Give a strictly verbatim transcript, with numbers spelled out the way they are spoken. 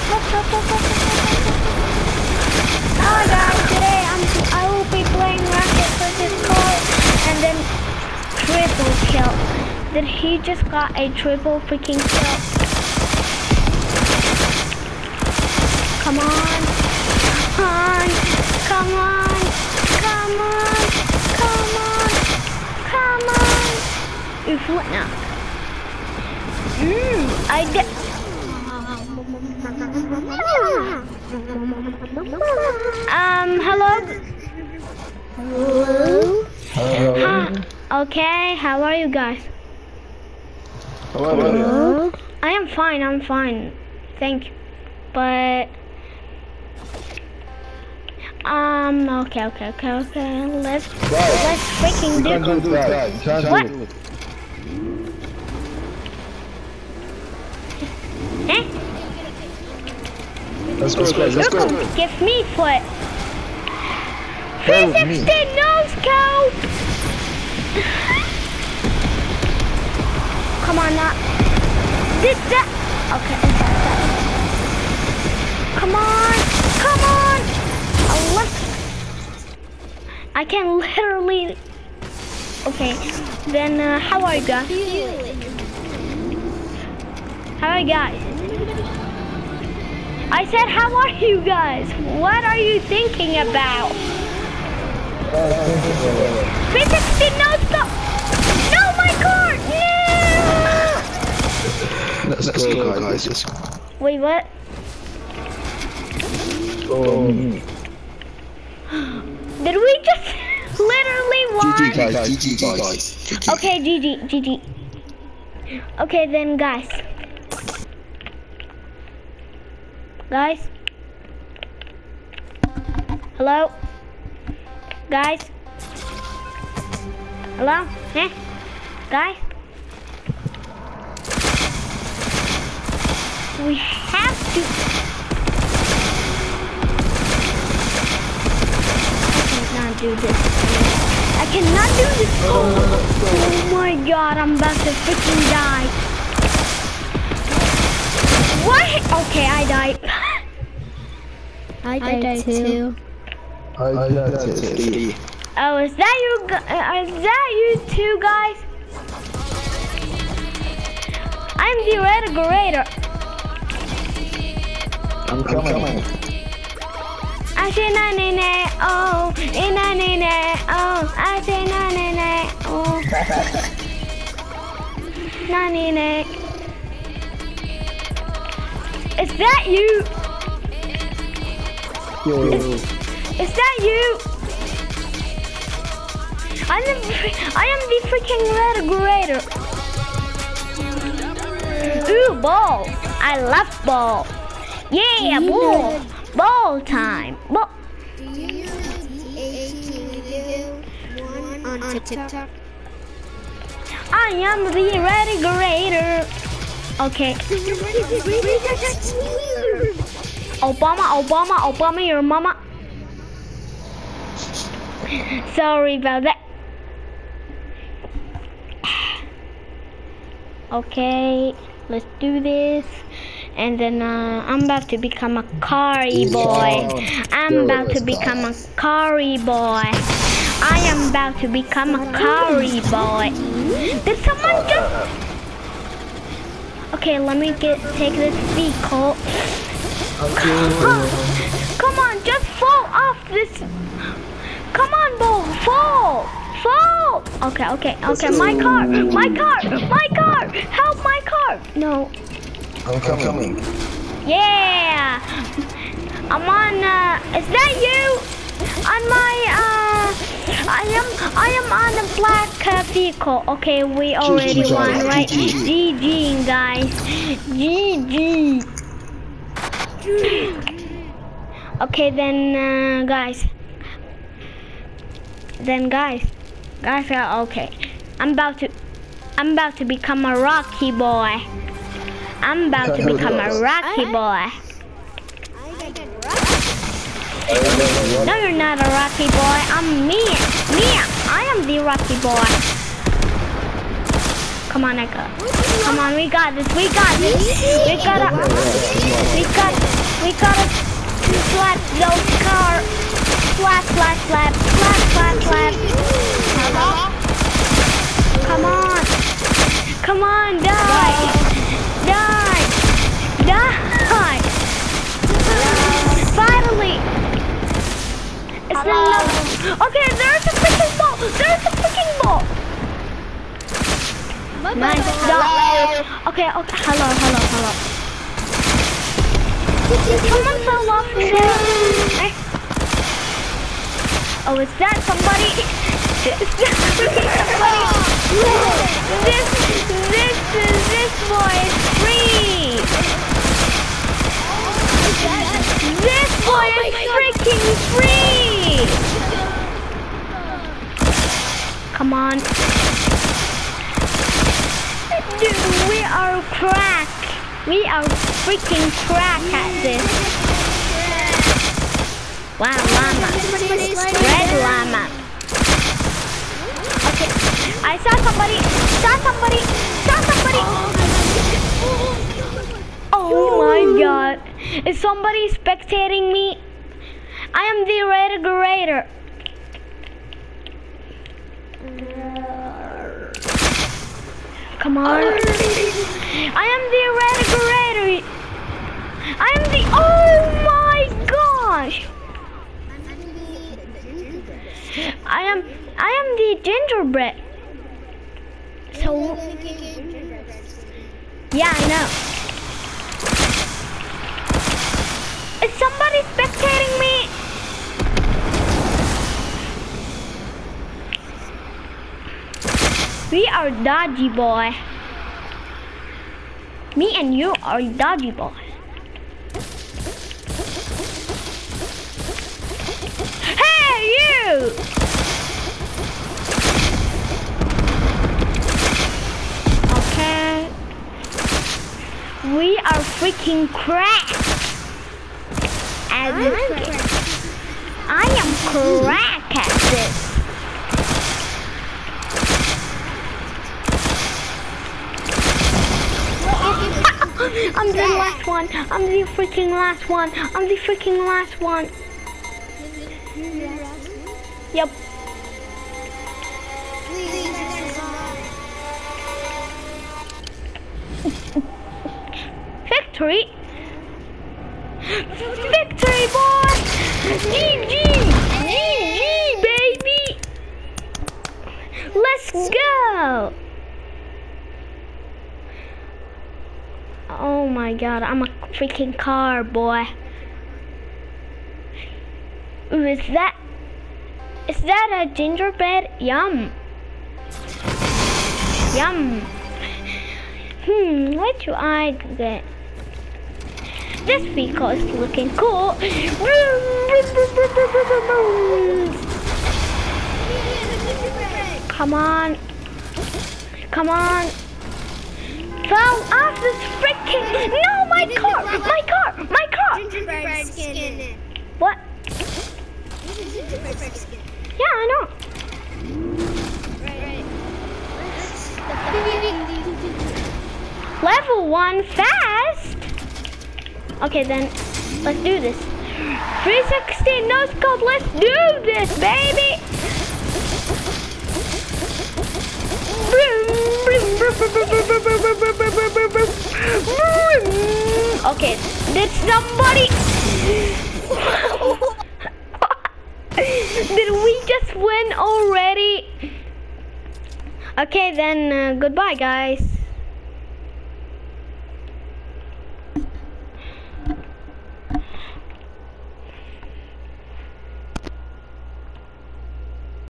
Hi guys, today I'm I will be playing Rocket versus Cole and then triple kill. Did he just got a triple freaking kill? Come on, come on, come on, come on, come on, come on. Oof, what now? Mmm, I get. Um, hello? Hello? Hello. Huh. Okay, how are you guys? Hello. Hello. I am fine, I'm fine. Thank you. But... Um, okay, okay, okay, okay. Let's, Right. let's freaking You do... can't do that. You can't What? do it. Eh? Let's go, guys. Let's go. Give me foot. Help three me. sixty no scope. Come on now. This that. Okay. Come on. Come on. Oh, look. I can literally. Okay. Then uh, how are you guys? How are you guys? I said, how are you guys? What are you thinking about? three sixty, no stop! No, my car! No! Let's, Let's go, go, guys. Let's go. Wait, what? Um, Did we just literally won? G G, guys. G G, guys. G G. Okay, G G, G G. Okay, then, guys. Guys? Hello? Guys? Hello? Eh? Guys? We have to... I cannot do this. I cannot do this. Oh, oh my god, I'm about to freaking die. What? Okay, I died. I died, I died too. too. I died too. Oh, is that you? Uh, is that you two guys? I'm the Redigrator. I'm coming. I say na na na oh, na na na oh. I say na na na oh, na na na. Is that you? Yo. Is, is that you? I am, I am the freaking Redigrator. Ooh, ball. I love ball. Yeah, ball. Ball time. Ball. Do you know the H one on TikTok? I am the Redigrator. Okay. Obama, Obama, Obama, your mama. Sorry about that. Okay, let's do this. And then uh, I'm about to become a Kari boy. I'm about to become a Kari boy. I am about to become a Kari boy. Did someone just... Okay, let me get take this vehicle. Come on, just fall off this. Come on, Bo, fall, fall. Okay, okay, okay. My car, my car, my car. Help my car. No. I'm coming. Yeah. I'm on. Uh, is that you? On my. Uh, I am. I am on the black uh, vehicle. Okay, we already won, right? G G, guys. G G. Okay, then, uh, guys. Then, guys. Guys, uh, okay. I'm about to. I'm about to become a Rocky boy. I'm about to become a Rocky boy. No, you're not a Rocky boy. I'm Mia. Mia. I am the Rocky boy. Come on, Eka. Come on, we got this. We got this. We got it. We got it. slap, slap, slap, slap. Come on. Come on, die. Die. Die. Finally. It's not. Okay, there's a freaking ball. There's a freaking ball. Nice. Stop. Okay, okay. Hello, hello, hello. Someone fell off there. Eh? Oh, is that somebody? Is that somebody? This, this, this boy is free. This boy is freaking free. Come on. Dude, we are crack. We are freaking crack at this. Wow, llama. Red llama. Okay, I saw somebody. Saw somebody. Saw somebody. Oh my god. Is somebody spectating me? I am the Redigrator. Come on. I am the Redigrator. I am the. Oh my gosh. I am. I am the gingerbread. So. Yeah, I know. Is somebody spectating me? We are dodgy boy. Me and you are dodgy boy. Hey you! Okay. We are freaking crack. As I am crack at this. I'm the last one. I'm the freaking last one. I'm the freaking last one. Yep. Victory. Victory, boy. G G. G G, baby. Let's go. Oh my god, I'm a freaking car, boy. Ooh, is that, is that a gingerbread? Yum. Yum. Hmm, what should I get? This vehicle is looking cool. Come on. Come on. Fell off this freaking. No, my car! My car! My car! Gingerbread skin in it. What? Gingerbread skin. Yeah, I know. Right, right. Level one fast. Okay, then let's do this. three sixty no scope. Let's do this, baby. Okay, did somebody? Did we just win already? Okay, then uh, goodbye, guys.